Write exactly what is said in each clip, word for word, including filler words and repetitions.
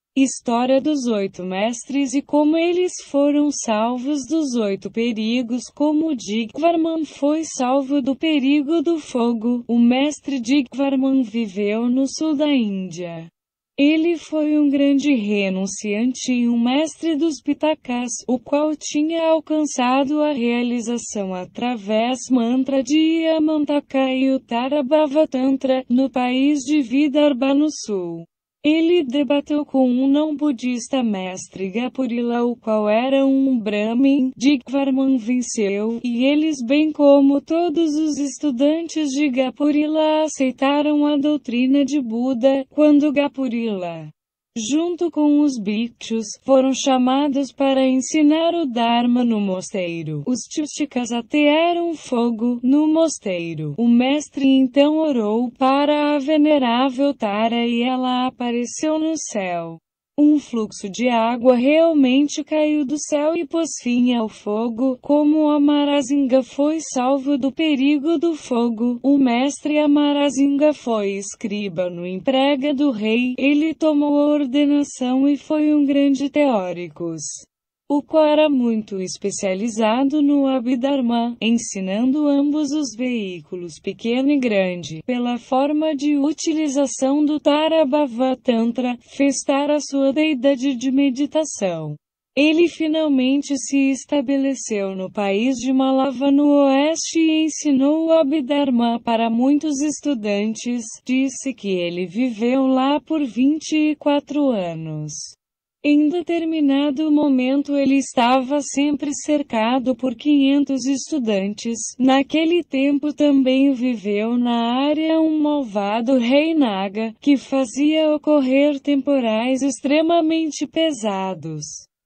História dos oito mestres e como eles foram salvos dos oito perigos. Como Digvarman foi salvo do perigo do fogo. O mestre Digvarman viveu no sul da Índia. Ele foi um grande renunciante e um mestre dos Pitakas, o qual tinha alcançado a realização através mantra de Yamantaka e Uttara Bhavatantra, no país de Vidarbha no sul. Ele debateu com um não-budista mestre Gapurila, o qual era um Brahmin. Digvarman venceu, e eles, bem como todos os estudantes de Gapurila, aceitaram a doutrina de Buda. Quando Gapurila, junto com os bhikshus, foram chamados para ensinar o Dharma no mosteiro, os Tiptikas atearam fogo no mosteiro. O mestre então orou para a venerável Tara e ela apareceu no céu. Um fluxo de água realmente caiu do céu e pôs fim ao fogo. Como Amarazinga foi salvo do perigo do fogo, o mestre Amarazinga foi escriba no emprega do rei. Ele tomou a ordenação e foi um grande teórico, o qual era muito especializado no Abhidharma, ensinando ambos os veículos pequeno e grande, pela forma de utilização do Tara Bhavatantra, fez Tara sua deidade de meditação. Ele finalmente se estabeleceu no país de Malava no oeste e ensinou o Abhidharma para muitos estudantes. Disse que ele viveu lá por vinte e quatro anos. Em determinado momento ele estava sempre cercado por quinhentos estudantes. Naquele tempo também viveu na área um malvado rei Naga, que fazia ocorrer temporais extremamente pesados.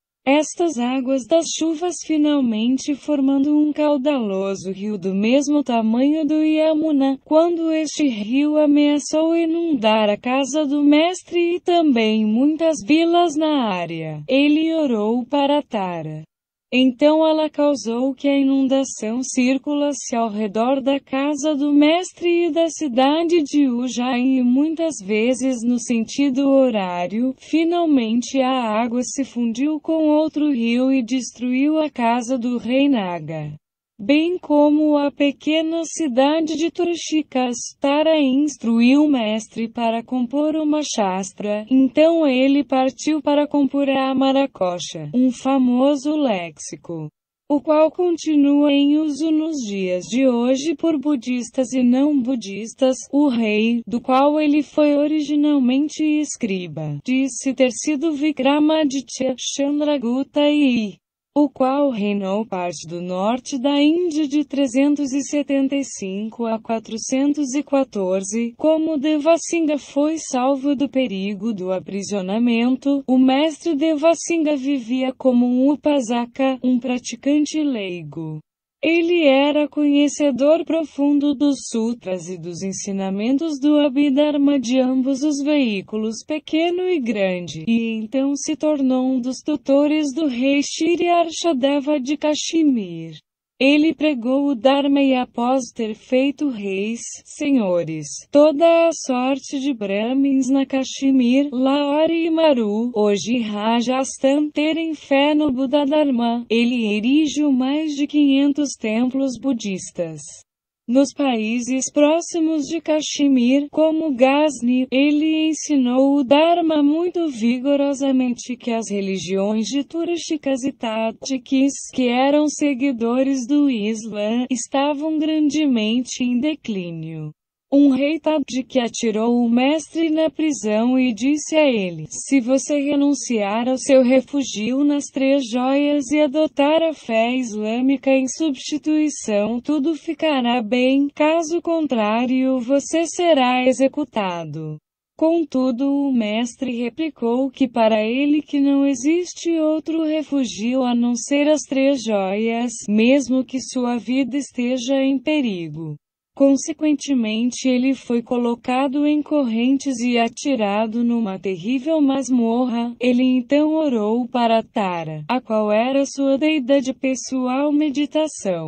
Estas águas das chuvas finalmente formando um caudaloso rio do mesmo tamanho do Yamuna, quando este rio ameaçou inundar a casa do mestre e também muitas vilas na área. Ele orou para Tara. Então ela causou que a inundação circulasse ao redor da casa do mestre e da cidade de Ujjain e muitas vezes no sentido horário. Finalmente a água se fundiu com outro rio e destruiu a casa do rei Naga, bem como a pequena cidade de Turshikas. Tara instruiu o mestre para compor uma Shastra, então ele partiu para compor a Amarakosha, um famoso léxico, o qual continua em uso nos dias de hoje por budistas e não budistas. O rei, do qual ele foi originalmente escriba, disse ter sido Vikramaditya Chandragupta I, o qual reinou parte do norte da Índia de trezentos e setenta e cinco a quatrocentos e quatorze. Como Devasingha foi salvo do perigo do aprisionamento, o mestre Devasingha vivia como um upasaka, um praticante leigo. Ele era conhecedor profundo dos sutras e dos ensinamentos do Abhidharma de ambos os veículos pequeno e grande, e então se tornou um dos tutores do rei Shri Arshadeva de Kashmir. Ele pregou o Dharma e após ter feito reis, senhores, toda a sorte de Brahmins na Kashmir, Lahore e Maru, hoje Rajasthan, terem fé no Buda Dharma, ele erigiu mais de quinhentos templos budistas. Nos países próximos de Kashmir, como Ghazni, ele ensinou o Dharma muito vigorosamente que as religiões de Turshikas e Tatikis, que eram seguidores do Islã, estavam grandemente em declínio. Um rei Tadik atirou o mestre na prisão e disse a ele: se você renunciar ao seu refúgio nas três joias e adotar a fé islâmica em substituição, tudo ficará bem, caso contrário você será executado. Contudo, o mestre replicou que para ele que não existe outro refúgio a não ser as três joias, mesmo que sua vida esteja em perigo. Consequentemente ele foi colocado em correntes e atirado numa terrível masmorra. Ele então orou para Tara, a qual era sua deidade pessoal meditação.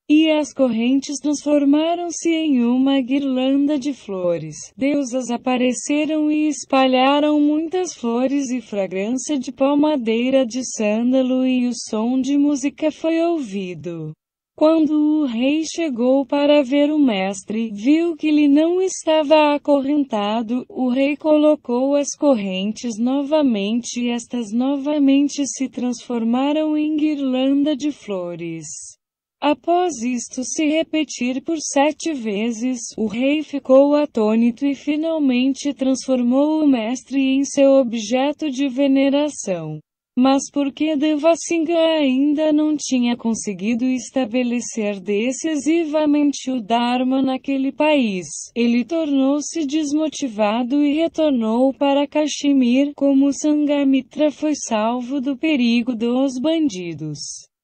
e as correntes transformaram-se em uma guirlanda de flores. Deusas apareceram e espalharam muitas flores e fragrância de palmadeira de sândalo, e o som de música foi ouvido. Quando o rei chegou para ver o mestre, viu que ele não estava acorrentado. O rei colocou as correntes novamente e estas novamente se transformaram em guirlanda de flores. Após isto se repetir por sete vezes, o rei ficou atônito e finalmente transformou o mestre em seu objeto de veneração. Mas porque Devasingha ainda não tinha conseguido estabelecer decisivamente o Dharma naquele país, ele tornou-se desmotivado e retornou para Kashmir. Como Sanghmitra foi salvo do perigo dos bandidos.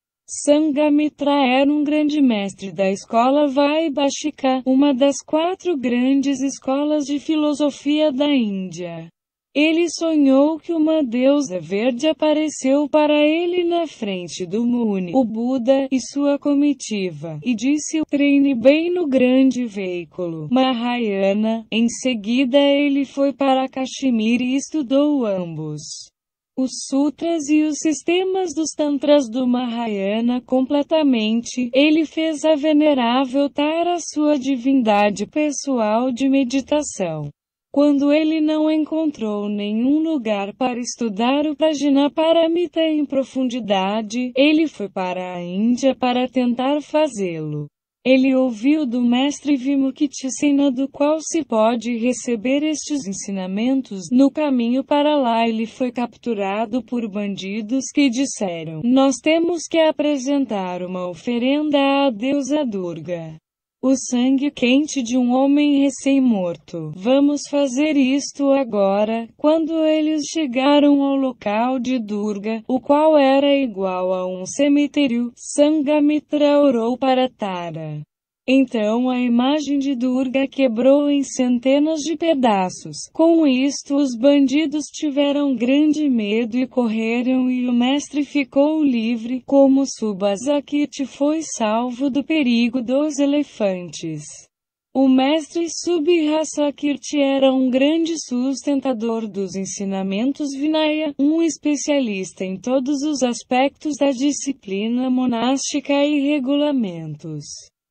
Sanghmitra era um grande mestre da escola Vaibhashika, uma das quatro grandes escolas de filosofia da Índia. Ele sonhou que uma deusa verde apareceu para ele na frente do Muni, o Buda, e sua comitiva, e disse: treine bem no grande veículo Mahayana. Em seguida ele foi para Kashmir e estudou ambos. Os sutras e os sistemas dos tantras do Mahayana completamente. Ele fez a venerável Tara sua divindade pessoal de meditação. Quando ele não encontrou nenhum lugar para estudar o Prajnaparamita em profundidade, ele foi para a Índia para tentar fazê-lo. Ele ouviu do mestre Vimuktissena, do qual se pode receber estes ensinamentos. No caminho para lá ele foi capturado por bandidos que disseram: nós temos que apresentar uma oferenda à deusa Durga. O sangue quente de um homem recém-morto. Vamos fazer isto agora. Quando eles chegaram ao local de Durga, o qual era igual a um cemitério, Sanghmitra orou para Tara. Então a imagem de Durga quebrou em centenas de pedaços. Com isto os bandidos tiveram grande medo e correram, e o mestre ficou livre. Como Subhasakirti foi salvo do perigo dos elefantes. O mestre Subhasakirti era um grande sustentador dos ensinamentos Vinaya, um especialista em todos os aspectos da disciplina monástica e regulamentos.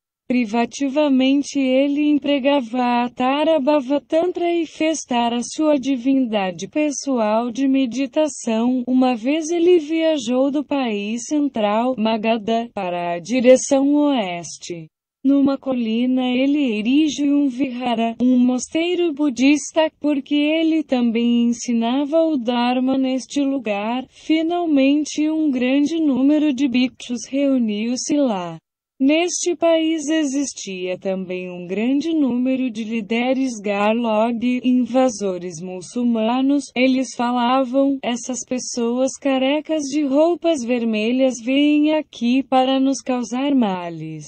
Privativamente ele empregava a Tara Bhavatantra e fez Tara sua divindade pessoal de meditação. Uma vez ele viajou do país central, Magadha, para a direção oeste. Numa colina ele erige um vihara, um mosteiro budista, porque ele também ensinava o Dharma neste lugar. Finalmente um grande número de bhikshus reuniu-se lá. Neste país existia também um grande número de líderes Garlog, invasores muçulmanos. Eles falavam: essas pessoas carecas de roupas vermelhas vêm aqui para nos causar males.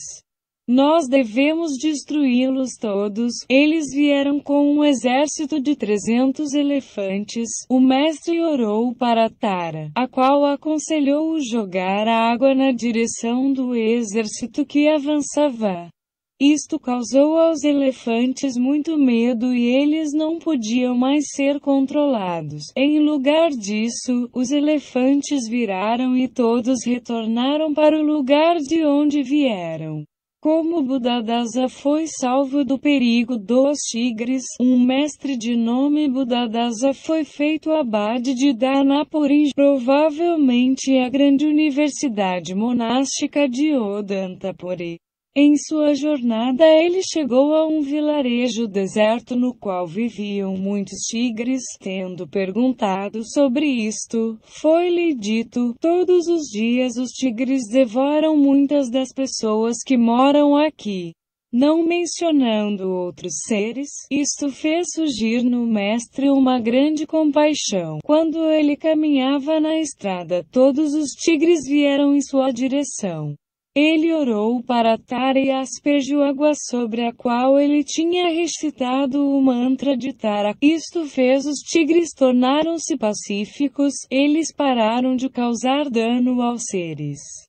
Nós devemos destruí-los todos. Eles vieram com um exército de trezentos elefantes. O mestre orou para Tara, a qual aconselhou jogar água na direção do exército que avançava. Isto causou aos elefantes muito medo e eles não podiam mais ser controlados. Em lugar disso, os elefantes viraram e todos retornaram para o lugar de onde vieram. Como Buddhadasa foi salvo do perigo dos tigres, um mestre de nome Buddhadasa foi feito abade de Dhanapuri, provavelmente a grande universidade monástica de Odantapuri. Em sua jornada ele chegou a um vilarejo deserto no qual viviam muitos tigres. Tendo perguntado sobre isto, foi-lhe dito: todos os dias os tigres devoram muitas das pessoas que moram aqui. Não mencionando outros seres, isto fez surgir no mestre uma grande compaixão. Quando ele caminhava na estrada, todos os tigres vieram em sua direção. Ele orou para Tara e aspergiu água sobre a qual ele tinha recitado o mantra de Tara. Isto fez os tigres tornaram-se pacíficos, eles pararam de causar dano aos seres.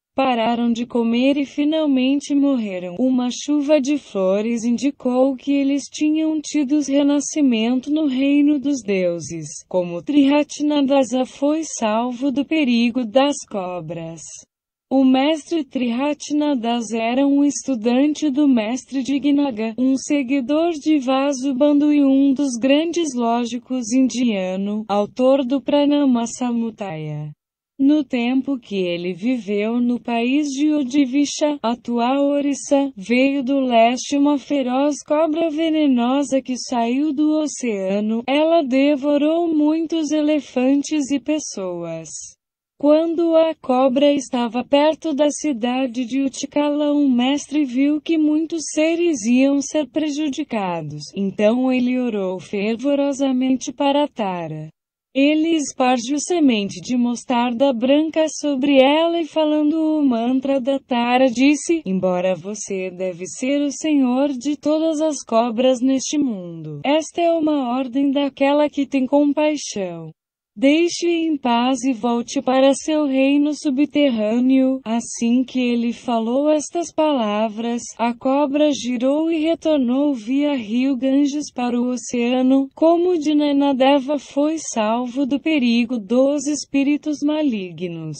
pararam de comer e finalmente morreram. Uma chuva de flores indicou que eles tinham tido renascimento no reino dos deuses. Como Triratnadasa foi salvo do perigo das cobras. O mestre Triratnadasa era um estudante do mestre Dignaga, um seguidor de Vasubandhu e um dos grandes lógicos indiano, autor do Pranama Samutaya. No tempo que ele viveu no país de Odivisha, atual Orissa, veio do leste uma feroz cobra venenosa que saiu do oceano. Ela devorou muitos elefantes e pessoas. Quando a cobra estava perto da cidade de Utikala, um mestre viu que muitos seres iam ser prejudicados. Então ele orou fervorosamente para Tara. Ele espargiu semente de mostarda branca sobre ela e falando o mantra da Tara disse: embora você deve ser o senhor de todas as cobras neste mundo, esta é uma ordem daquela que tem compaixão. Deixe em paz e volte para seu reino subterrâneo. Assim que ele falou estas palavras, a cobra girou e retornou via rio Ganges para o oceano. Como Dinanadeva foi salvo do perigo dos espíritos malignos.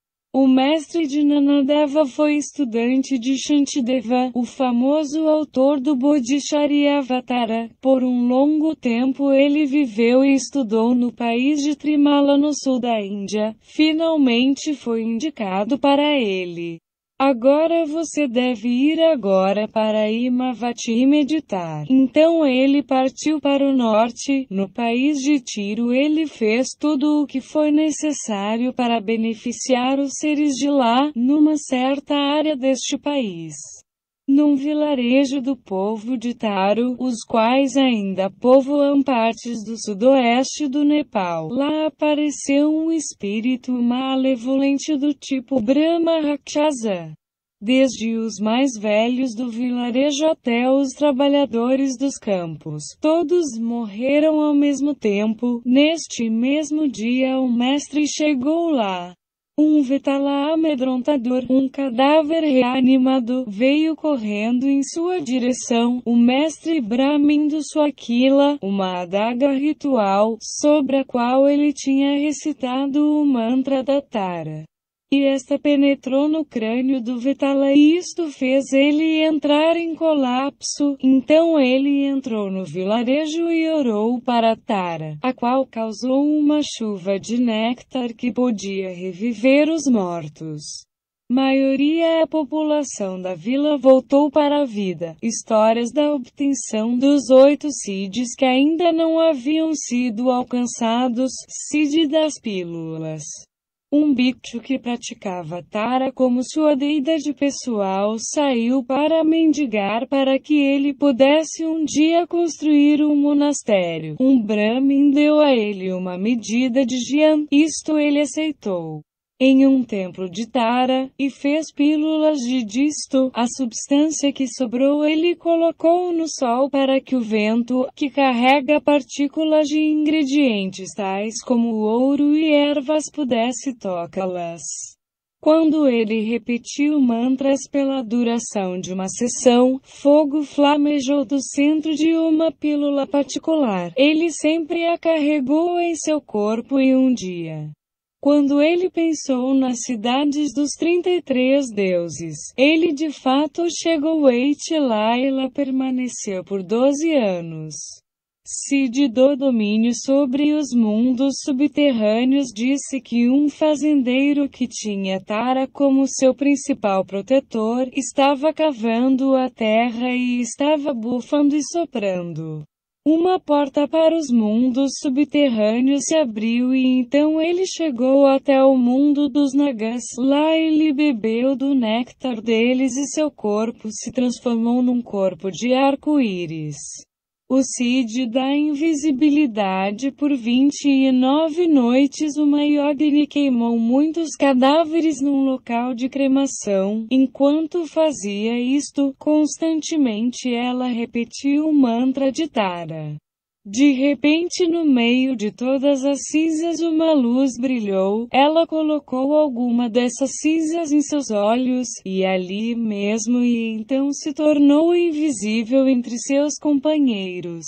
O mestre Dinanadeva foi estudante de Shantideva, o famoso autor do Bodhichariavatara. Por um longo tempo ele viveu e estudou no país de Trimala no sul da Índia. Finalmente foi indicado para ele. Agora você deve ir agora para Imavati e meditar. Então ele partiu para o norte. No país de Tiro ele fez tudo o que foi necessário para beneficiar os seres de lá, numa certa área deste país. Num vilarejo do povo de Taro, os quais ainda povoam partes do sudoeste do Nepal. Lá apareceu um espírito malevolente do tipo Brahma Rakshasa. Desde os mais velhos do vilarejo até os trabalhadores dos campos, todos morreram ao mesmo tempo. Neste mesmo dia o mestre chegou lá. Um Vetala amedrontador, um cadáver reanimado, veio correndo em sua direção. O mestre bramindo sua quila, uma adaga ritual, sobre a qual ele tinha recitado o mantra da Tara. E esta penetrou no crânio do Vetala e isto fez ele entrar em colapso. Então ele entrou no vilarejo e orou para Tara, a qual causou uma chuva de néctar que podia reviver os mortos. Maioria a população da vila voltou para a vida. Histórias da obtenção dos oito Siddhis que ainda não haviam sido alcançados. Siddhi das pílulas. Um bhikshu que praticava Tara como sua deidade pessoal saiu para mendigar para que ele pudesse um dia construir um monastério. Um Brahmin deu a ele uma medida de Gyan, isto ele aceitou. Em um templo de Tara, e fez pílulas de disto, a substância que sobrou ele colocou no sol para que o vento, que carrega partículas de ingredientes tais como o ouro e ervas pudesse tocá-las. Quando ele repetiu mantras pela duração de uma sessão, fogo flamejou do centro de uma pílula particular. Ele sempre a carregou em seu corpo e um dia, quando ele pensou nas cidades dos trinta e três deuses, ele de fato chegou a Itila e lá permaneceu por doze anos. Siddhi do domínio sobre os mundos subterrâneos disse que um fazendeiro que tinha Tara como seu principal protetor, estava cavando a terra e estava bufando e soprando. Uma porta para os mundos subterrâneos se abriu e então ele chegou até o mundo dos Nagas. Lá ele bebeu do néctar deles e seu corpo se transformou num corpo de arco-íris. O Siddhi da invisibilidade. Por vinte e nove noites uma yogini queimou muitos cadáveres num local de cremação. Enquanto fazia isto, constantemente ela repetiu o mantra de Tara. De repente, no meio de todas as cinzas, uma luz brilhou. Ela colocou alguma dessas cinzas em seus olhos, e ali mesmo, e então se tornou invisível entre seus companheiros.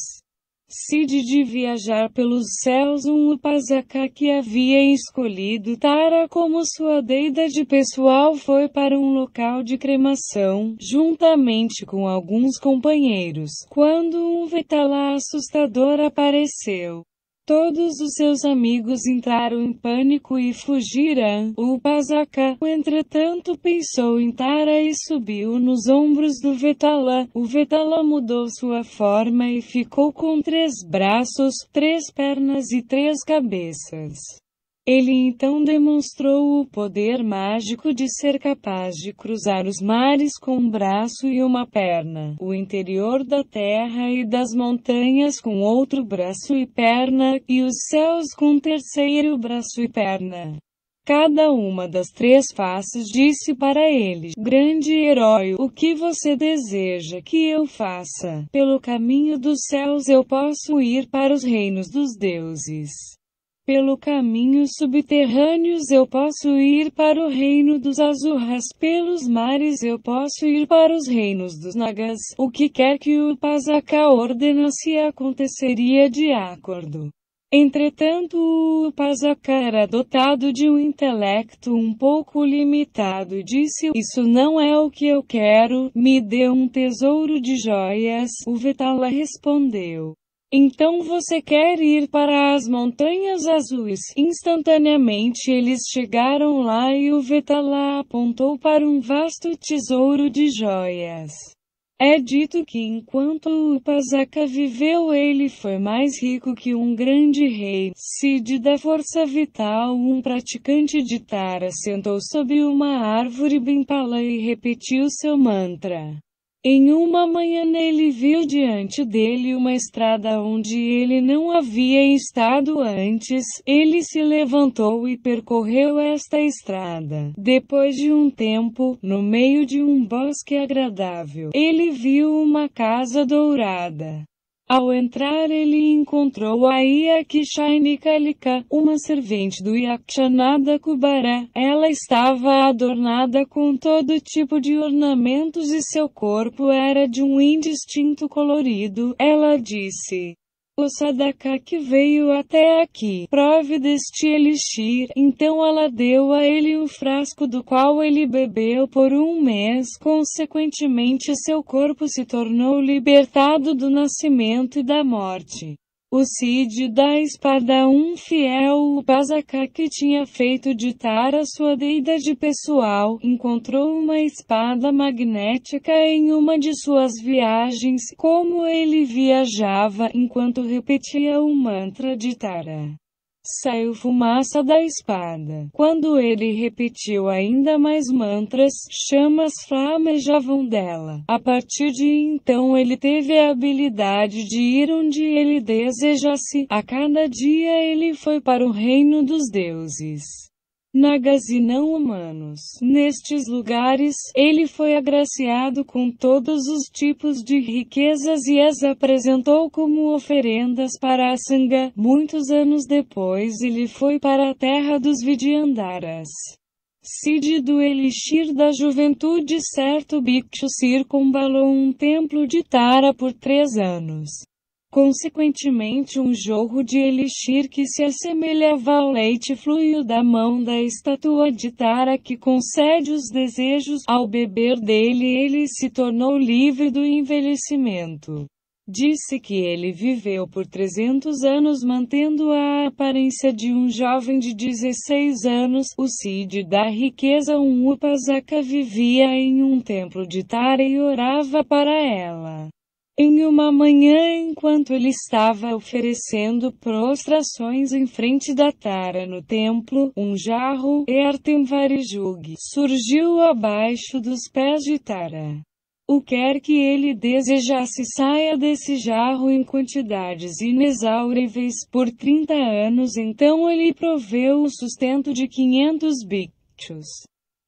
Cid de viajar pelos céus. Um Upasaka que havia escolhido Tara como sua deidade pessoal foi para um local de cremação, juntamente com alguns companheiros, quando um Vetala assustador apareceu. Todos os seus amigos entraram em pânico e fugiram. O Upasaka, entretanto, pensou em Tara e subiu nos ombros do Vetala. O Vetala mudou sua forma e ficou com três braços, três pernas e três cabeças. Ele então demonstrou o poder mágico de ser capaz de cruzar os mares com um braço e uma perna, o interior da terra e das montanhas com outro braço e perna, e os céus com um terceiro braço e perna. Cada uma das três faces disse para ele: grande herói, o que você deseja que eu faça? Pelo caminho dos céus eu posso ir para os reinos dos deuses. Pelo caminho subterrâneos eu posso ir para o reino dos Asuras. Pelos mares eu posso ir para os reinos dos Nagas. O que quer que o Upasaka ordenasse aconteceria de acordo. Entretanto, o Upasaka era dotado de um intelecto um pouco limitado e disse: isso não é o que eu quero, me dê um tesouro de joias. O Vetala respondeu: então você quer ir para as Montanhas Azuis? Instantaneamente eles chegaram lá e o Vetala apontou para um vasto tesouro de joias. É dito que enquanto o Upasaka viveu ele foi mais rico que um grande rei. Cid da força vital, um praticante de Tara, sentou sob uma árvore bimpala e repetiu seu mantra. Em uma manhã ele viu diante dele uma estrada onde ele não havia estado antes. Ele se levantou e percorreu esta estrada. Depois de um tempo, no meio de um bosque agradável, ele viu uma casa dourada. Ao entrar ele encontrou a Yakshanikalika, uma servente do Yakshanada Kubara. Ela estava adornada com todo tipo de ornamentos e seu corpo era de um indistinto colorido. Ela disse: o Sadaka que veio até aqui, prove deste elixir. Então ela deu a ele o frasco do qual ele bebeu por um mês. Consequentemente seu corpo se tornou libertado do nascimento e da morte. O Cid da espada, um fiel Upasaka que tinha feito de Tara sua deidade pessoal, encontrou uma espada magnética em uma de suas viagens. Como ele viajava enquanto repetia o mantra de Tara, saiu fumaça da espada. Quando ele repetiu ainda mais mantras, chamas flamejavam dela. A partir de então ele teve a habilidade de ir onde ele desejasse. A cada dia ele foi para o reino dos deuses, Nagas e não humanos. Nestes lugares, ele foi agraciado com todos os tipos de riquezas e as apresentou como oferendas para a Sangha. Muitos anos depois ele foi para a terra dos Vidyandaras. Cid do Elixir da Juventude. Certo bhikshu circunvalou um templo de Tara por três anos. Consequentemente, um jorro de elixir que se assemelhava ao leite fluiu da mão da estátua de Tara que concede os desejos. Ao beber dele, ele se tornou livre do envelhecimento. Disse que ele viveu por trezentos anos mantendo a aparência de um jovem de dezesseis anos. O Cid da riqueza, um Upasaka, vivia em um templo de Tara e orava para ela. Em uma manhã, enquanto ele estava oferecendo prostrações em frente da Tara no templo, um jarro, Ertemvarijug, surgiu abaixo dos pés de Tara. O quer que ele desejasse saia desse jarro em quantidades inexauríveis por trinta anos. Então ele proveu o sustento de quinhentos bhikshus.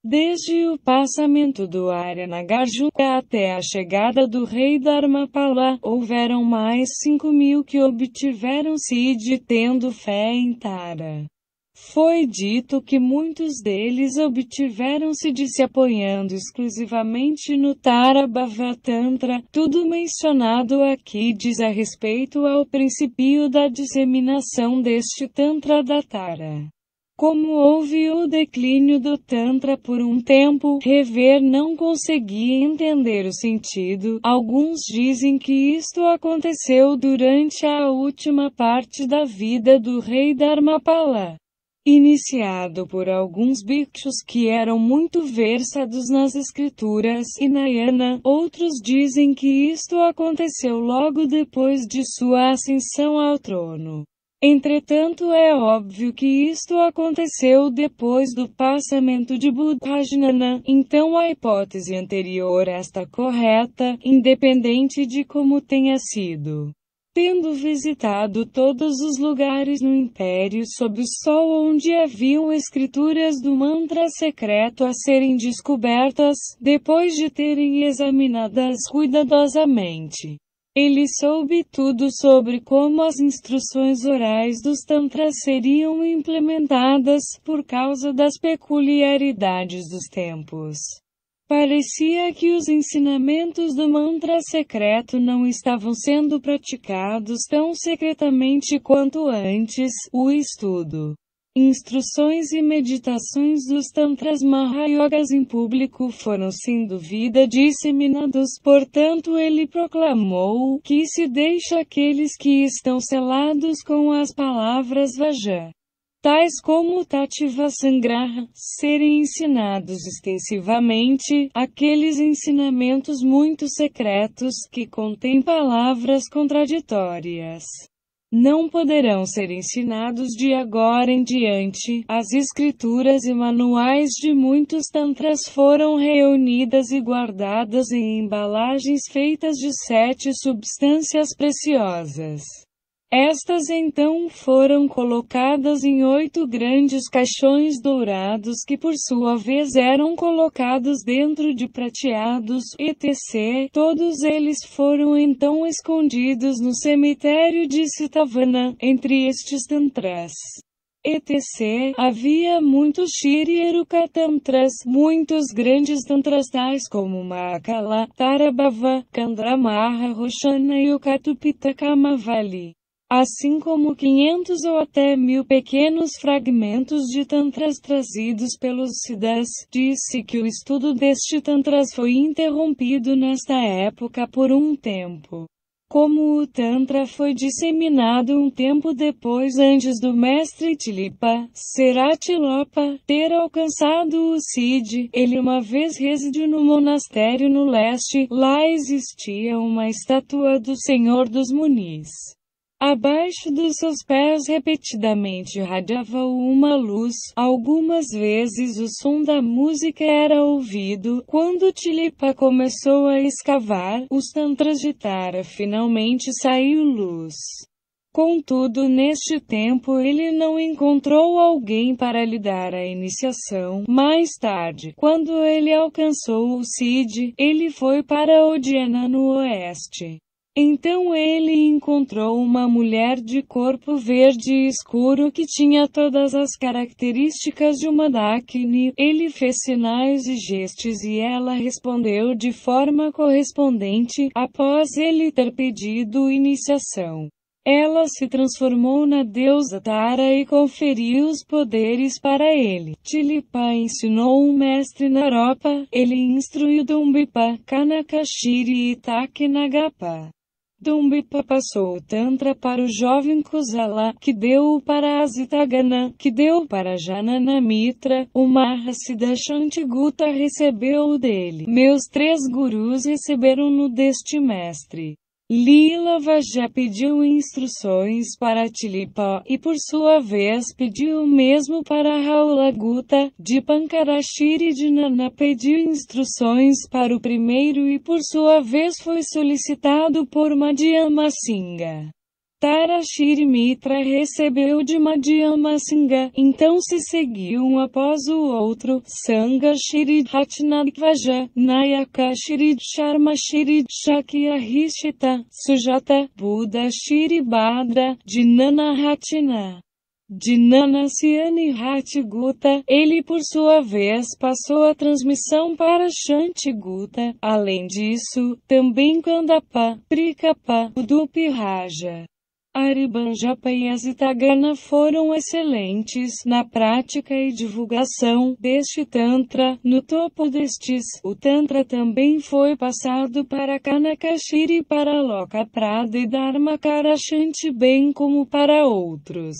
Desde o passamento do Arya Nagarjuna até a chegada do rei Dharmapala, houveram mais cinco mil que obtiveram Siddhi tendo fé em Tara. Foi dito que muitos deles obtiveram Siddhi se apoiando exclusivamente no Tara Bhava Tantra. Tudo mencionado aqui diz a respeito ao princípio da disseminação deste Tantra da Tara. Como houve o declínio do Tantra por um tempo, Rever não conseguia entender o sentido. Alguns dizem que isto aconteceu durante a última parte da vida do rei Dharmapala, iniciado por alguns bhikshus que eram muito versados nas escrituras Hinayana. Outros dizem que isto aconteceu logo depois de sua ascensão ao trono. Entretanto, é óbvio que isto aconteceu depois do passamento de Buddhajnana, então a hipótese anterior está correta, independente de como tenha sido. Tendo visitado todos os lugares no Império sob o Sol onde haviam escrituras do mantra secreto a serem descobertas, depois de terem examinadas cuidadosamente, ele soube tudo sobre como as instruções orais dos tantras seriam implementadas, por causa das peculiaridades dos tempos. Parecia que os ensinamentos do mantra secreto não estavam sendo praticados tão secretamente quanto antes. O estudo, instruções e meditações dos Tantras Mahayogas em público foram sem dúvida disseminados, portanto ele proclamou que se deixa aqueles que estão selados com as palavras Vaja, tais como Tativa Sangraha, serem ensinados extensivamente. Aqueles ensinamentos muito secretos, que contêm palavras contraditórias, não poderão ser ensinados de agora em diante. As escrituras e manuais de muitos tantras foram reunidas e guardadas em embalagens feitas de sete substâncias preciosas. Estas então foram colocadas em oito grandes caixões dourados que por sua vez eram colocados dentro de prateados, etcétera. Todos eles foram então escondidos no cemitério de Sitavana. Entre estes tantras, etcétera, havia muitos Shiryeruka tantras, muitos grandes tantras tais como Mahakala, Tarabhava, Kandramaha Roshana e o Katupita Kamavali, assim como quinhentos ou até mil pequenos fragmentos de tantras trazidos pelos Siddhas. Disse que o estudo deste tantras foi interrompido nesta época por um tempo. Como o Tantra foi disseminado um tempo depois antes do mestre Tilipa, Seratilopa, ter alcançado o Siddhi, ele uma vez residiu no monastério no leste. Lá existia uma estátua do Senhor dos Munis. Abaixo dos seus pés repetidamente irradiava uma luz. Algumas vezes o som da música era ouvido. Quando Tilipa começou a escavar, os tantras de Tara finalmente saiu luz. Contudo, neste tempo ele não encontrou alguém para lhe dar a iniciação. Mais tarde, quando ele alcançou o Siddhi, ele foi para Udyana no oeste. Então ele encontrou uma mulher de corpo verde escuro que tinha todas as características de uma Dakini. Ele fez sinais e gestos e ela respondeu de forma correspondente. Após ele ter pedido iniciação, ela se transformou na deusa Tara e conferiu os poderes para ele. Tilipa ensinou o mestre Naropa. Ele instruiu Dumbipa, Kanakashiri e Takinagapa. Dumbipa passou o Tantra para o jovem Kusala, que deu-o para Asitagana, que deu para Jananamitra. O Mahasiddha Shantiguta recebeu-o dele. Meus três gurus receberam-no deste mestre. Lila Vaja pediu instruções para Tilipa, e por sua vez pediu o mesmo para Raulaguta. Dipankarashiri Dinana pediu instruções para o primeiro e por sua vez foi solicitado por Madhyama Singha. Tara Shri Mitra recebeu de Madhyama Sangha, então se seguiu um após o outro, Sangha Shri Ratnadvaja, Nayaka Shri Sharma Shri Shakya Rishita, Sujata, Buddha Shri Bhadra, Dinana Ratna. Dinanaciani Ratiguta, ele por sua vez passou a transmissão para Shantiguta, além disso, também Kandapa, Prikapa, Udupi Raja. Aribanjapa e Asitagana foram excelentes na prática e divulgação deste Tantra. No topo destes, o Tantra também foi passado para Kanakashiri, para Lokaprada e Dharmakarashanti, bem como para outros.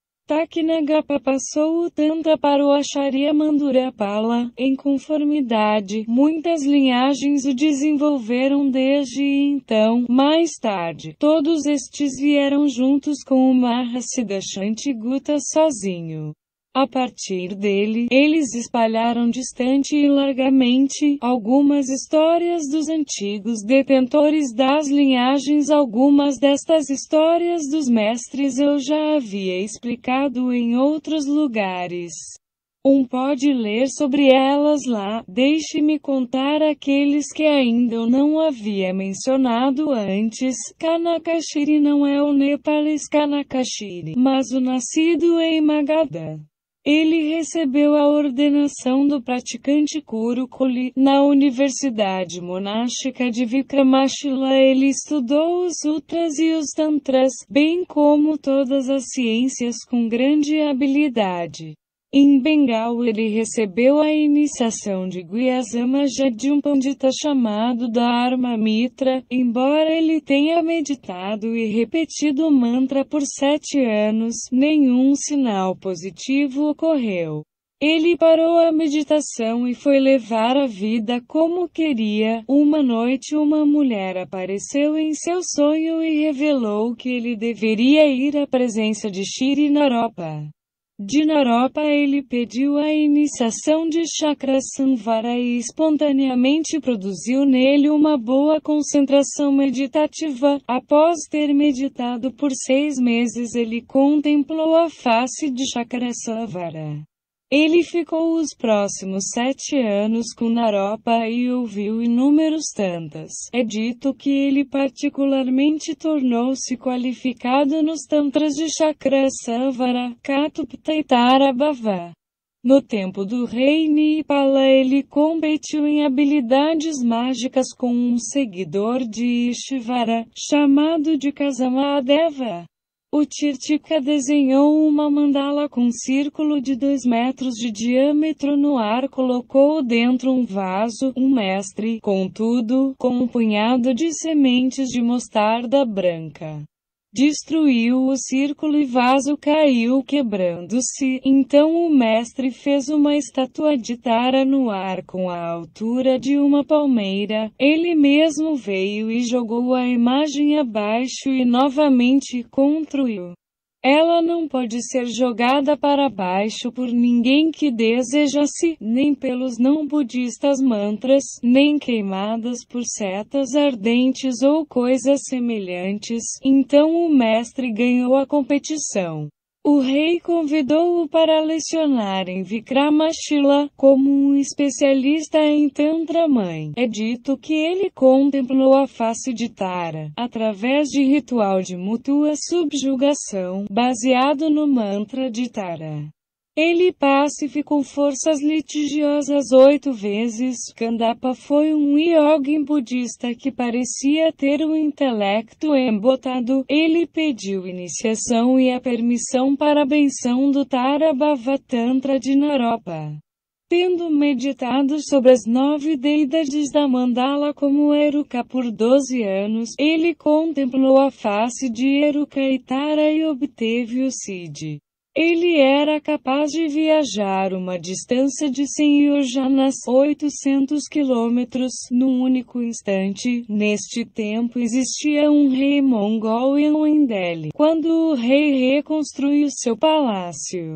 Taknagapa passou o Tantra para o Acharya Mandurapala, em conformidade. Muitas linhagens o desenvolveram desde então. Mais tarde, todos estes vieram juntos com o Mahasiddha Shantiguta sozinho. A partir dele, eles espalharam distante e largamente algumas histórias dos antigos detentores das linhagens. Algumas destas histórias dos mestres eu já havia explicado em outros lugares. Um pode ler sobre elas lá. Deixe-me contar aqueles que ainda eu não havia mencionado antes. Kanakashiri não é o nepalês Kanakashiri, mas o nascido em Magadha. Ele recebeu a ordenação do praticante Kurukuli na Universidade Monástica de Vikramashila. Ele estudou os Sutras e os Tantras, bem como todas as ciências com grande habilidade. Em Bengal ele recebeu a iniciação de Gyasamaja de um pandita chamado Dharma Mitra. Embora ele tenha meditado e repetido o mantra por sete anos, nenhum sinal positivo ocorreu. Ele parou a meditação e foi levar a vida como queria. Uma noite uma mulher apareceu em seu sonho e revelou que ele deveria ir à presença de Shri Naropa. De Naropa ele pediu a iniciação de Chakrasamvara e espontaneamente produziu nele uma boa concentração meditativa. Após ter meditado por seis meses ele contemplou a face de Chakrasamvara. Ele ficou os próximos sete anos com Naropa e ouviu inúmeros tantas. É dito que ele particularmente tornou-se qualificado nos tantras de Chakrasamvara, Katupta e Tarabhava. No tempo do rei Nipala ele competiu em habilidades mágicas com um seguidor de Ishvara, chamado de Kasamadeva. O Tirtika desenhou uma mandala com um círculo de dois metros de diâmetro no ar, colocou dentro um vaso, um mestre, contudo, com um punhado de sementes de mostarda branca. Destruiu o círculo e vaso caiu quebrando-se. Então o mestre fez uma estátua de Tara no ar com a altura de uma palmeira. Ele mesmo veio e jogou a imagem abaixo e novamente construiu. Ela não pode ser jogada para baixo por ninguém que desejasse, nem pelos não-budistas mantras, nem queimadas por setas ardentes ou coisas semelhantes. Então o mestre ganhou a competição. O rei convidou-o para lecionar em Vikramashila, como um especialista em Tantra Mãe. É dito que ele contemplou a face de Tara, através de ritual de mútua subjugação, baseado no mantra de Tara. Ele pacificou forças litigiosas oito vezes. Kandapa foi um yogin budista que parecia ter um intelecto embotado. Ele pediu iniciação e a permissão para a benção do Tarabhava Tantra de Naropa. Tendo meditado sobre as nove deidades da mandala como Eruka por doze anos, ele contemplou a face de Eruka e Tara e obteve o Siddhi. Ele era capaz de viajar uma distância de cem yojanas, oitocentos quilômetros, num único instante. Neste tempo existia um rei mongol em Delhi, quando o rei reconstruiu seu palácio.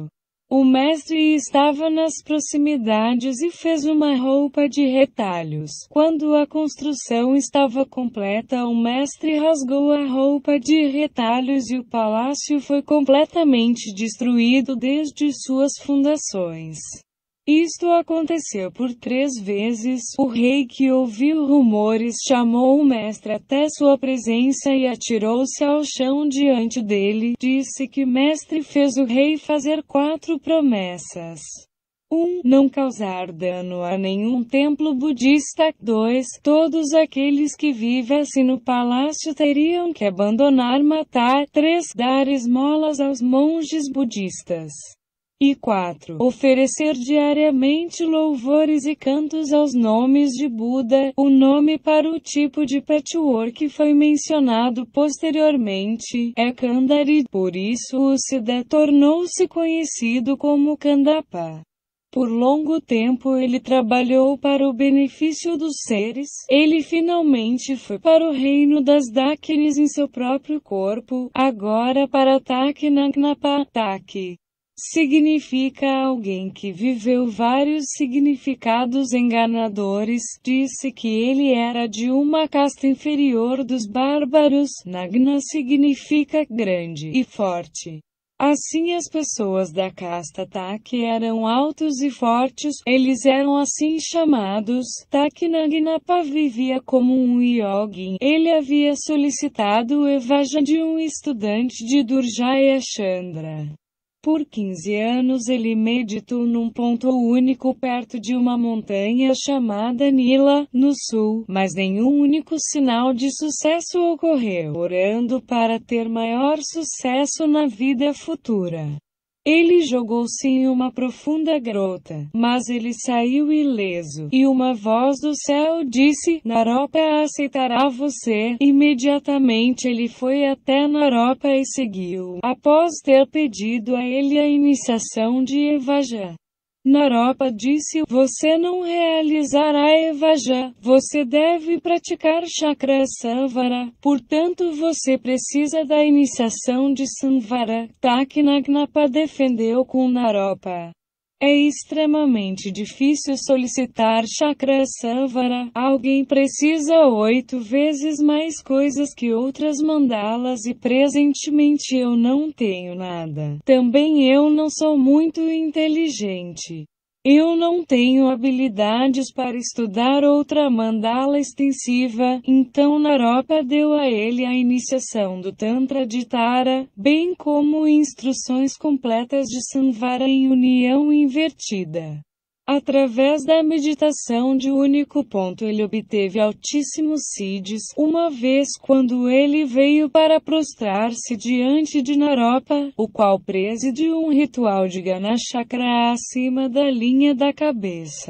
O mestre estava nas proximidades e fez uma roupa de retalhos. Quando a construção estava completa, o mestre rasgou a roupa de retalhos e o palácio foi completamente destruído desde suas fundações. Isto aconteceu por três vezes. O rei, que ouviu rumores, chamou o mestre até sua presença e atirou-se ao chão diante dele. Disse que o mestre fez o rei fazer quatro promessas. um. Não causar dano a nenhum templo budista. dois. Todos aqueles que vivessem no palácio teriam que abandonar matar. três. Dar esmolas aos monges budistas. E quatro. Oferecer diariamente louvores e cantos aos nomes de Buda. O nome para o tipo de patchwork foi mencionado posteriormente, é Kandari, por isso o Siddha tornou-se conhecido como Kandapa. Por longo tempo ele trabalhou para o benefício dos seres. Ele finalmente foi para o reino das Dakinis em seu próprio corpo, agora para Takinagnapa. Taki significa alguém que viveu vários significados enganadores. Disse que ele era de uma casta inferior dos bárbaros. Nagna significa grande e forte. Assim, as pessoas da casta Taki eram altos e fortes. Eles eram assim chamados. Takinagnapa vivia como um yogin. Ele havia solicitado o evaja de um estudante de Durjaya Chandra. Por quinze anos ele meditou num ponto único perto de uma montanha chamada Nila, no sul, mas nenhum único sinal de sucesso ocorreu, orando para ter maior sucesso na vida futura. Ele jogou-se em uma profunda grota, mas ele saiu ileso, e uma voz do céu disse: Naropa aceitará você. Imediatamente ele foi até Naropa e seguiu, após ter pedido a ele a iniciação de Evaja. Naropa disse: você não realizará Evaja, você deve praticar Chakra Samvara, portanto você precisa da iniciação de Samvara. Takinagnapa defendeu com Naropa. É extremamente difícil solicitar Chakra Samvara. Alguém precisa oito vezes mais coisas que outras mandalas e presentemente eu não tenho nada. Também eu não sou muito inteligente. Eu não tenho habilidades para estudar outra mandala extensiva, então Naropa deu a ele a iniciação do Tantra de Tara, bem como instruções completas de Samvara em união invertida. Através da meditação de único ponto ele obteve altíssimos siddhis. Uma vez quando ele veio para prostrar-se diante de Naropa, o qual presidiu um ritual de Ganachakra acima da linha da cabeça.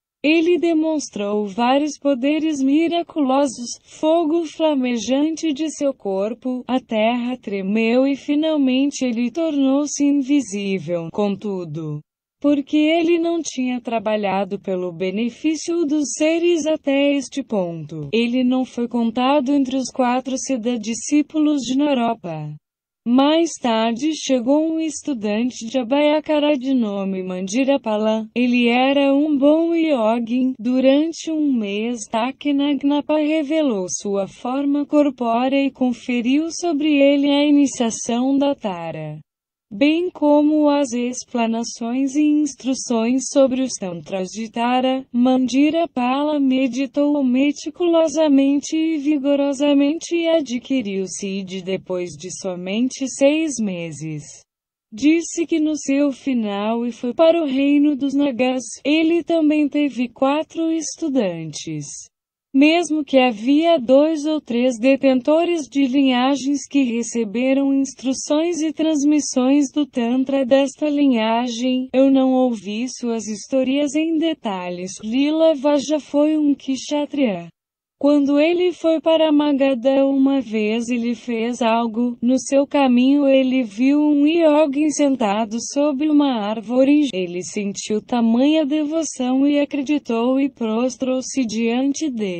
Ele demonstrou vários poderes miraculosos. Fogo flamejante de seu corpo, a terra tremeu e finalmente ele tornou-se invisível. Contudo, porque ele não tinha trabalhado pelo benefício dos seres até este ponto, ele não foi contado entre os quatro Siddha discípulos de Naropa. Mais tarde chegou um estudante de Abhayakara de nome Mandirapala. Ele era um bom yogin. Durante um mês Takinagnapa revelou sua forma corpórea e conferiu sobre ele a iniciação da Tara, bem como as explanações e instruções sobre os tantras de Tara. Mandirapala meditou meticulosamente e vigorosamente e adquiriu Siddhi depois de somente seis meses. Disse que no seu final e foi para o reino dos Nagas. Ele também teve quatro estudantes. Mesmo que havia dois ou três detentores de linhagens que receberam instruções e transmissões do Tantra desta linhagem, eu não ouvi suas histórias em detalhes. Lila Vaja foi um Kshatriya. Quando ele foi para Magadha uma vez ele fez algo. No seu caminho ele viu um yogin sentado sob uma árvore. Ele sentiu tamanha devoção e acreditou e prostrou-se diante dele.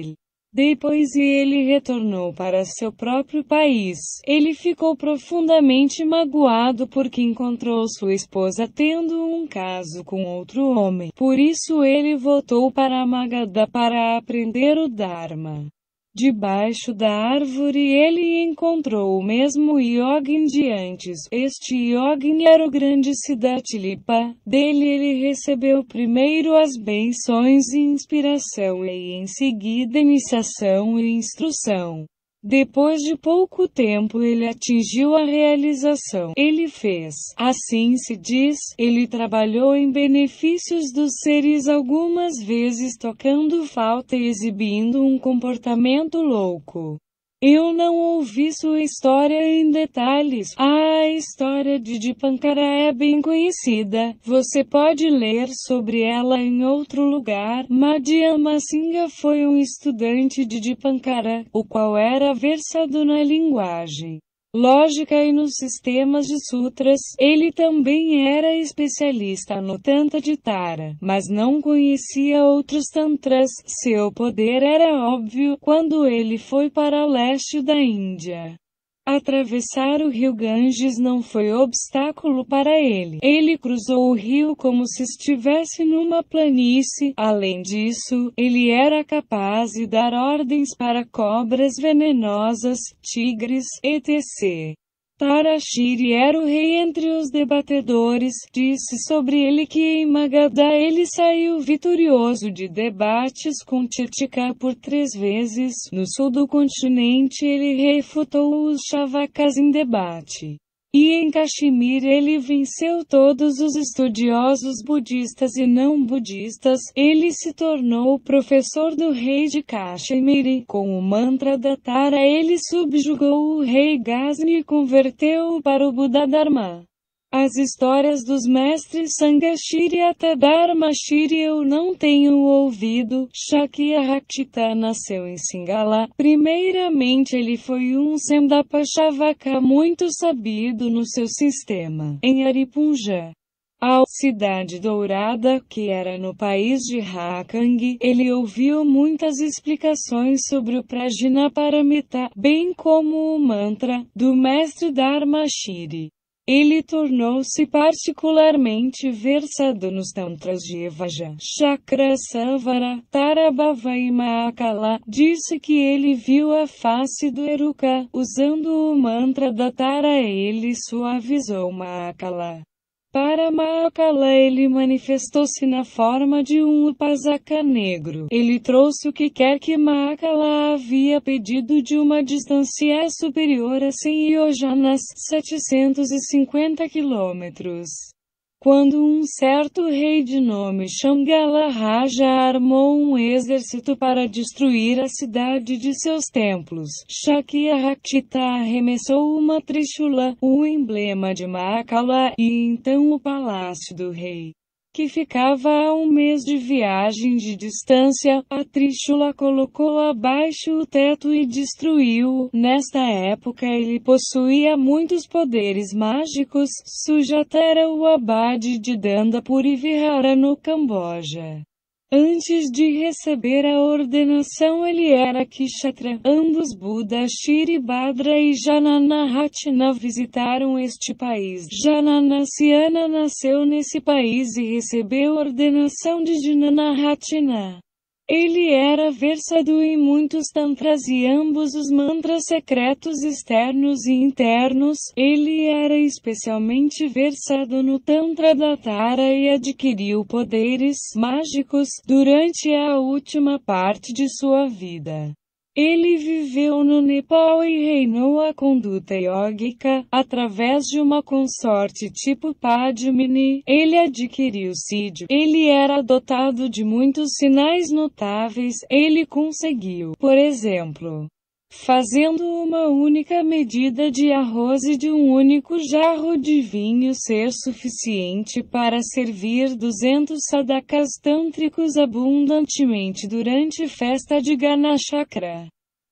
Depois ele retornou para seu próprio país. Ele ficou profundamente magoado porque encontrou sua esposa tendo um caso com outro homem. Por isso ele voltou para Magadha para aprender o Dharma. Debaixo da árvore ele encontrou o mesmo Yogin de antes. Este Yogin era o grande Siddhartha. Dele ele recebeu primeiro as bênçãos e inspiração e em seguida iniciação e instrução. Depois de pouco tempo ele atingiu a realização. Ele fez, assim se diz, ele trabalhou em benefícios dos seres algumas vezes tocando flauta e exibindo um comportamento louco. Eu não ouvi sua história em detalhes. A história de Dipankara é bem conhecida. Você pode ler sobre ela em outro lugar. Madhyama Singha foi um estudante de Dipankara, o qual era versado na linguagem lógica e nos sistemas de sutras. Ele também era especialista no Tantra de Tara, mas não conhecia outros tantras. Seu poder era óbvio quando ele foi para leste da Índia. Atravessar o rio Ganges não foi obstáculo para ele. Ele cruzou o rio como se estivesse numa planície. Além disso, ele era capaz de dar ordens para cobras venenosas, tigres, etcétera. Tarashiri era o rei entre os debatedores. Disse sobre ele que em Magadha ele saiu vitorioso de debates com Tirtika por três vezes. No sul do continente ele refutou os Shavakas em debate. E em Kashmir ele venceu todos os estudiosos budistas e não budistas. Ele se tornou o professor do rei de Kashmir. Com o mantra da Tara ele subjugou o rei Ghazni e converteu-o para o Buda Dharma. As histórias dos mestres Sangashiri até Dharmashiri eu não tenho ouvido. Shakyarakshita nasceu em Singala. Primeiramente ele foi um Sendapashavaka muito sabido no seu sistema. Em Aripunja, a cidade dourada, que era no país de Hakang, ele ouviu muitas explicações sobre o Prajnaparamita, bem como o mantra do mestre Dharmashiri. Ele tornou-se particularmente versado nos tantras de Evaja, Chakrasavara, Tarabhava e Mahakala. Disse que ele viu a face do Eruka. Usando o mantra da Tara ele suavizou Mahakala. Para Mahakala ele manifestou-se na forma de um Upasaka negro. Ele trouxe o que quer que Mahakala havia pedido de uma distância superior a cem yojanas, setecentos e cinquenta quilômetros. Quando um certo rei de nome Shangala Raja armou um exército para destruir a cidade de seus templos, Shakyarakshita arremessou uma Trishula, o emblema de Mahakala, e então o palácio do rei, que ficava a um mês de viagem de distância, a Trishula colocou abaixo o teto e destruiu-o. Nesta época ele possuía muitos poderes mágicos. Sujata era o abade de Dandapuri Vihara no Camboja. Antes de receber a ordenação ele era Kshatra. Ambos Buda Shiribhadra e Jananaratna visitaram este país. Jananasyana nasceu nesse país e recebeu a ordenação de Jananaratna. Ele era versado em muitos tantras e ambos os mantras secretos externos e internos. Ele era especialmente versado no Tantra da Tara e adquiriu poderes mágicos durante a última parte de sua vida. Ele viveu no Nepal e reinou a conduta yógica através de uma consorte tipo Padmini. Ele adquiriu Siddhi. Ele era dotado de muitos sinais notáveis. Ele conseguiu, por exemplo, fazendo uma única medida de arroz e de um único jarro de vinho ser suficiente para servir duzentos sadakas tântricos abundantemente durante festa de Ganachakra.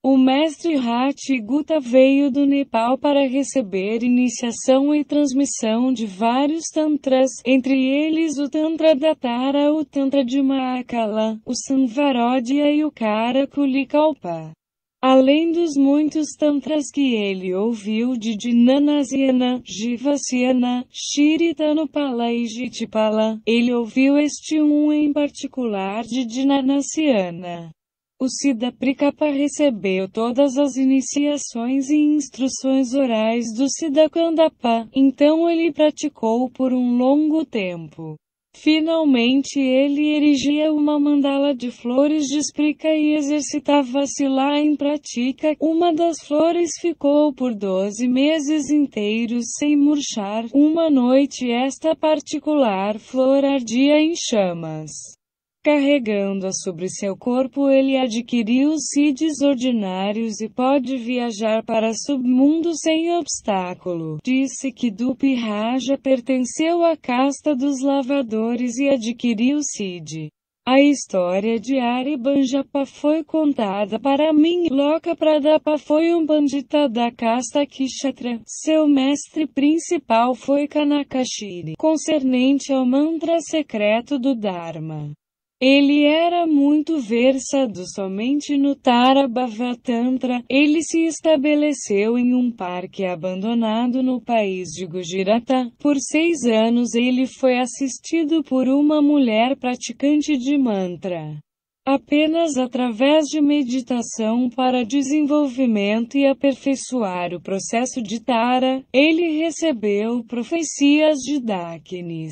O mestre Hatha Gupta veio do Nepal para receber iniciação e transmissão de vários tantras, entre eles o Tantra da Tara, o Tantra de Mahakala, o Samvarodhya e o Karakulikalpa. Além dos muitos tantras que ele ouviu de Dhinanasyana, Jivasyana, Shiritanupala e Jitipala, ele ouviu este um em particular de Dhinanasyana. O Siddhaprikapa recebeu todas as iniciações e instruções orais do Siddhakandapa, então ele praticou por um longo tempo. Finalmente ele erigia uma mandala de flores de esprica e exercitava-se lá em prática. Uma das flores ficou por doze meses inteiros sem murchar. Uma noite esta particular flor ardia em chamas. Carregando-a sobre seu corpo, ele adquiriu os siddhis ordinários e pode viajar para submundo sem obstáculo. Disse que Dupi Raja pertenceu à casta dos lavadores e adquiriu siddhi. A história de Aribanjapa foi contada para mim. Loka Pradapa foi um pandita da casta Kshatra. Seu mestre principal foi Kanakashiri, concernente ao mantra secreto do Dharma. Ele era muito versado somente no Tarabhava Tantra. Ele se estabeleceu em um parque abandonado no país de Gujirata. Por seis anos ele foi assistido por uma mulher praticante de mantra. Apenas através de meditação para desenvolvimento e aperfeiçoar o processo de Tara, ele recebeu profecias de Dakshini.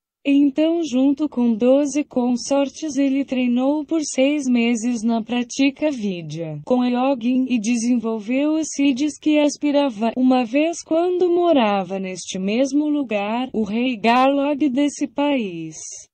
Então, junto com doze consortes, ele treinou por seis meses na prática Vidya com Yogin e desenvolveu os siddhis que aspirava. Uma vez, quando morava neste mesmo lugar, o rei Garlog desse país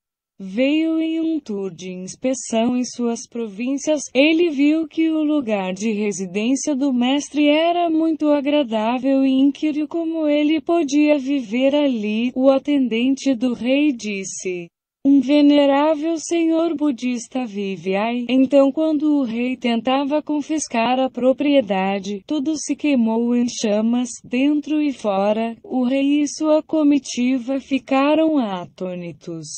veio em um tour de inspeção em suas províncias. Ele viu que o lugar de residência do mestre era muito agradável e inquiriu como ele podia viver ali. O atendente do rei disse: um venerável senhor budista vive aí. Então, quando o rei tentava confiscar a propriedade, tudo se queimou em chamas, dentro e fora. O rei e sua comitiva ficaram atônitos.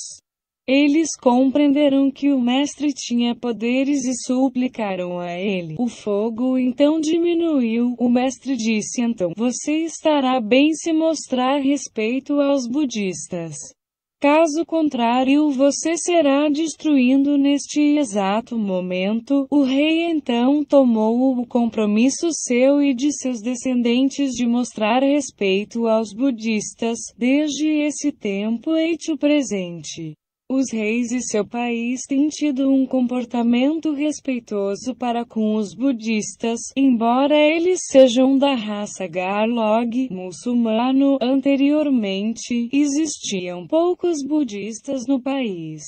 Eles compreenderam que o mestre tinha poderes e suplicaram a ele. O fogo então diminuiu. O mestre disse então: você estará bem se mostrar respeito aos budistas. Caso contrário, você será destruído neste exato momento. O rei então tomou o compromisso seu e de seus descendentes de mostrar respeito aos budistas. Desde esse tempo e o presente, os reis e seu país têm tido um comportamento respeitoso para com os budistas, embora eles sejam da raça Garlog muçulmano. Anteriormente, existiam poucos budistas no país.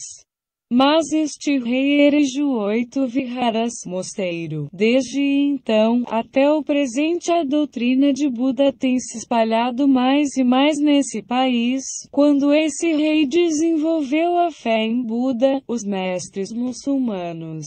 Mas este rei erigiu oito viharas, mosteiro. Desde então, até o presente, a doutrina de Buda tem se espalhado mais e mais nesse país. Quando esse rei desenvolveu a fé em Buda, os mestres muçulmanos,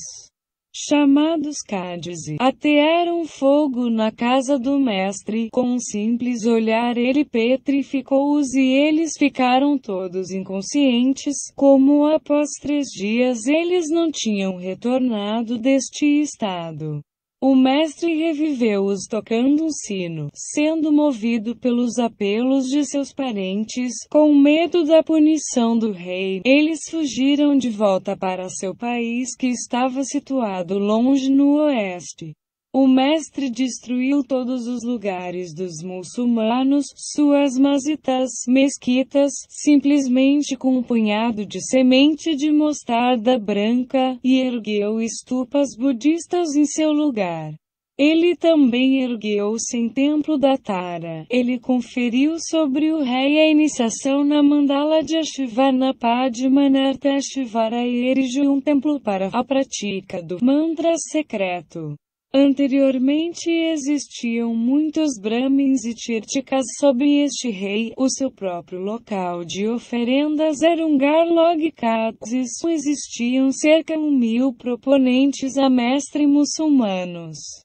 chamados Qadisi, atearam fogo na casa do mestre. Com um simples olhar ele petrificou-os e eles ficaram todos inconscientes. Como após três dias eles não tinham retornado deste estado, o mestre reviveu-os tocando um sino, sendo movido pelos apelos de seus parentes. Com medo da punição do rei, eles fugiram de volta para seu país, que estava situado longe no oeste. O mestre destruiu todos os lugares dos muçulmanos, suas masitas, mesquitas, simplesmente com um punhado de semente de mostarda branca, e ergueu estupas budistas em seu lugar. Ele também ergueu-se em templo da Tara. Ele conferiu sobre o rei a iniciação na mandala de Ashivana Padmanartha Shivara e erigiu um templo para a prática do mantra secreto. Anteriormente existiam muitos brahmins e tirtikas sob este rei. O seu próprio local de oferendas era um Garlog Qadsis. Existiam cerca de um mil proponentes a mestre muçulmanos.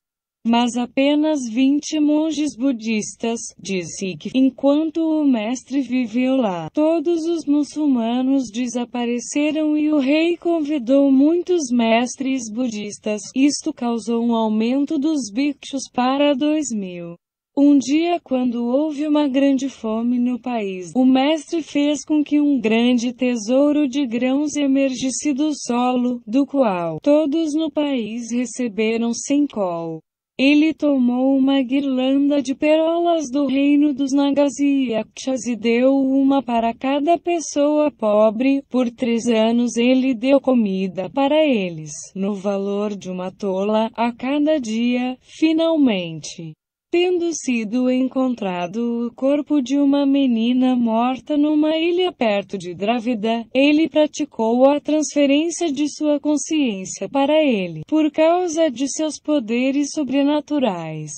mas apenas vinte monges budistas, disse que, enquanto o mestre viveu lá, todos os muçulmanos desapareceram e o rei convidou muitos mestres budistas. Isto causou um aumento dos bhikshus para dois mil. Um dia, quando houve uma grande fome no país, o mestre fez com que um grande tesouro de grãos emergisse do solo, do qual todos no país receberam sem col. Ele tomou uma guirlanda de pérolas do reino dos Nagas e Yakshas e deu uma para cada pessoa pobre. Por três anos ele deu comida para eles, no valor de uma tola a cada dia. Finalmente, tendo sido encontrado o corpo de uma menina morta numa ilha perto de Dravida, ele praticou a transferência de sua consciência para ele, por causa de seus poderes sobrenaturais.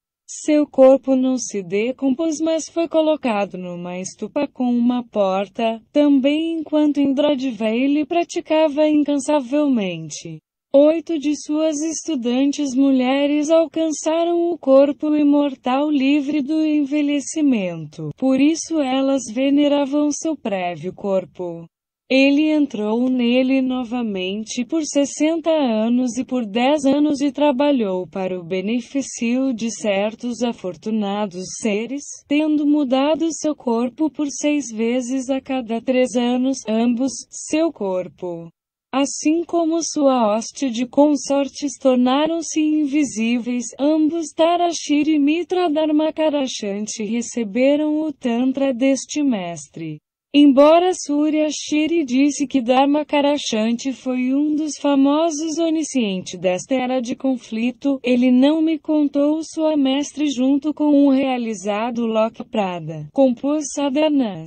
Seu corpo não se decompôs, mas foi colocado numa estupa com uma porta. Também enquanto em Dravida ele praticava incansavelmente. Oito de suas estudantes mulheres alcançaram o corpo imortal livre do envelhecimento. Por isso elas veneravam seu prévio corpo. Ele entrou nele novamente por sessenta anos e por dez anos e trabalhou para o benefício de certos afortunados seres, tendo mudado seu corpo por seis vezes a cada três anos, ambos, seu corpo, assim como sua hoste de consortes, tornaram-se invisíveis. Ambos, Tarashiri e Mitra Dharmakarashanti, receberam o Tantra deste mestre. Embora Surya Shiri disse que Dharmakarashanti foi um dos famosos oniscientes desta era de conflito, ele não me contou sua mestre junto com o realizado Lokaprada. Compôs sadhanas.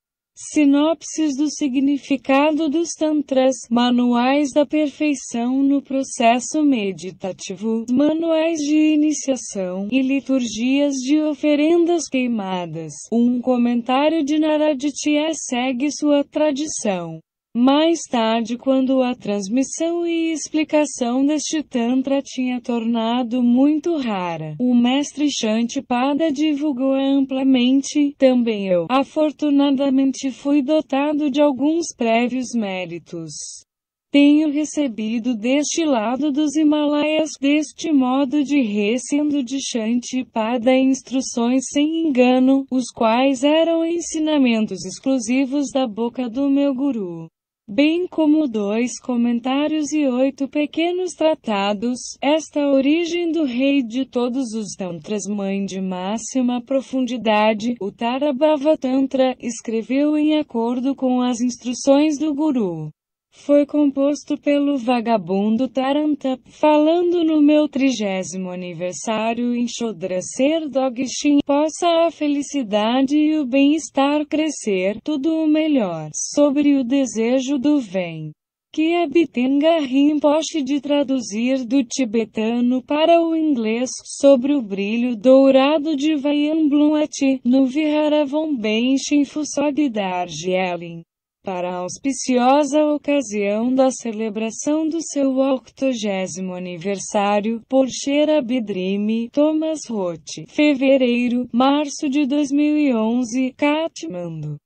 Sinopses do significado dos Tantras, manuais da perfeição no processo meditativo, manuais de iniciação e liturgias de oferendas queimadas. Um comentário de Naraditya segue sua tradição. Mais tarde, quando a transmissão e explicação deste Tantra tinha tornado muito rara, o mestre Shantipada divulgou-a amplamente. Também eu, afortunadamente, fui dotado de alguns prévios méritos. Tenho recebido deste lado dos Himalaias, deste modo de recendo de Shantipada, instruções sem engano, os quais eram ensinamentos exclusivos da boca do meu guru, bem como dois comentários e oito pequenos tratados. Esta origem do rei de todos os tantras, mãe de máxima profundidade, o Tarabhava Tantra, escreveu em acordo com as instruções do guru. Foi composto pelo vagabundo Taranta, falando no meu trigésimo aniversário em Shodraser Dogshin. Possa a felicidade e o bem-estar crescer, tudo o melhor, sobre o desejo do bem. Que a Bitenga Rinpoche de traduzir do tibetano para o inglês, sobre o brilho dourado de Vayambluati, no Vihara Benshin Fusog Darjeeling. Para a auspiciosa ocasião da celebração do seu octogésimo aniversário, por Shera Bidrime, Thomas Roth, fevereiro, março de dois mil e onze, Katmandu.